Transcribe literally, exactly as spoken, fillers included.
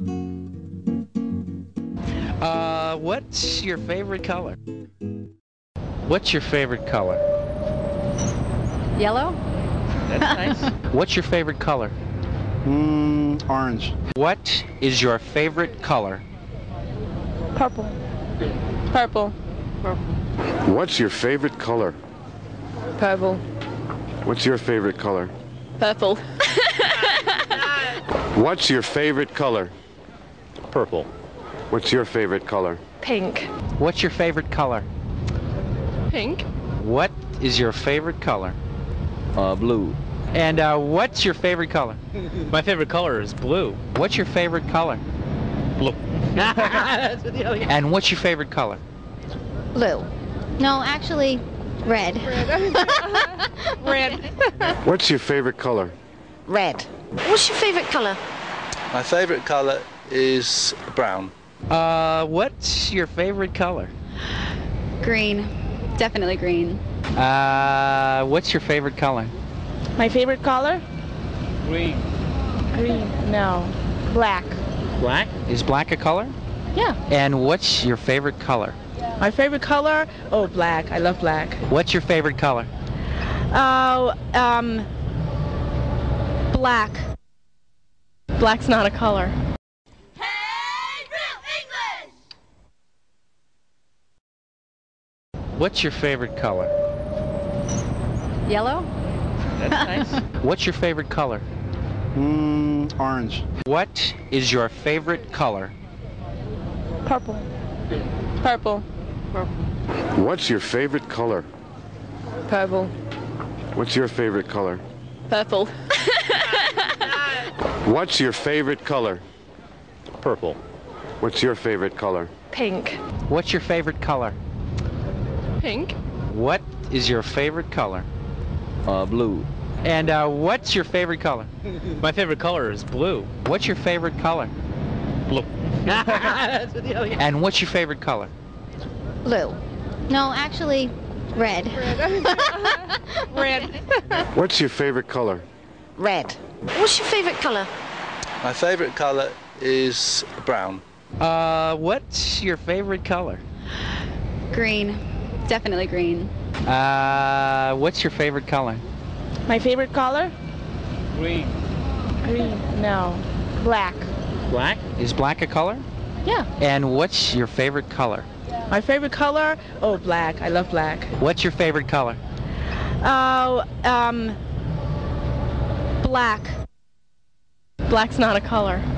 Uh, what's your favorite color? What's your favorite color? Yellow? That's nice. What's your favorite color? Mm, orange. What is your favorite color? Purple. Purple. What's your favorite color? Purple. What's your favorite color? Purple. What's your favorite color? Purple. What's your favorite color? Pink. What's your favorite color? Pink. What is your favorite color? Uh, blue. And uh, what's your favorite color? My favorite color is blue. What's your favorite color? Blue. And what's your favorite color? Blue. No, actually, red. Red. What's your favorite color? Red. What's your favorite color? My favorite color is brown. Uh, what's your favorite color? Green. Definitely green. Uh, what's your favorite color? My favorite color? Green. Green. No. Black. Black? Is black a color? Yeah. And what's your favorite color? My favorite color? Oh, black. I love black. What's your favorite color? Oh, um, black. Black's not a color. What's your favorite color? Yellow? That's nice. What's your favorite color? Mm, orange. What is your favorite color? Purple. Purple. What's your favorite color? Purple. What's your favorite color? Purple. What's your favorite color? Purple. What's your favorite color? Pink. What's your favorite color? Pink. What is your favorite color? Uh, blue. And uh, what's your favorite color? My favorite color is blue. What's your favorite color? Blue. And what's your favorite color? Blue. No, actually, red. Red. What's your favorite color? Red. What's your favorite color? My favorite color is brown. Uh, what's your favorite color? Green. Definitely green. Uh, what's your favorite color? My favorite color? Green. Green. No. Black. Black? Is black a color? Yeah. And what's your favorite color? My favorite color? Oh, black. I love black. What's your favorite color? Oh, um, black. Black's not a color.